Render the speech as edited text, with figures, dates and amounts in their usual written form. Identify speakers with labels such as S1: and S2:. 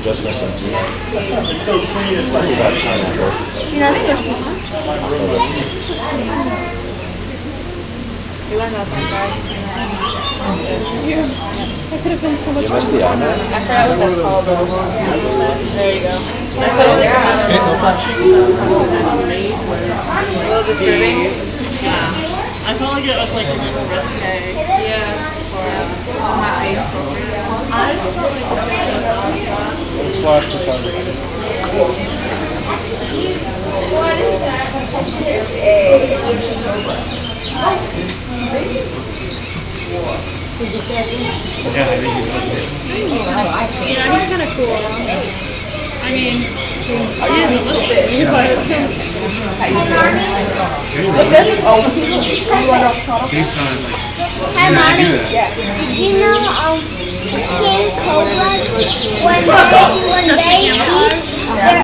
S1: Just missing. This is that pineapple.
S2: You're not supposed to.
S3: You want that one, guys?
S2: Yeah. I could have been so much
S1: You missed the almond?
S3: I forgot what that's called. There you go. I put it there. A little disturbing.
S4: Yeah. I felt like it was like a little risque.
S3: Yeah. Not age appropriate.
S4: I felt like
S1: It's flash photography.
S2: What is that?
S1: Yeah, I think he's
S2: Yeah, he's kind of cool.
S4: I mean, he is a little bit, but
S2: Hi, Mommy. You know, king cobras, when they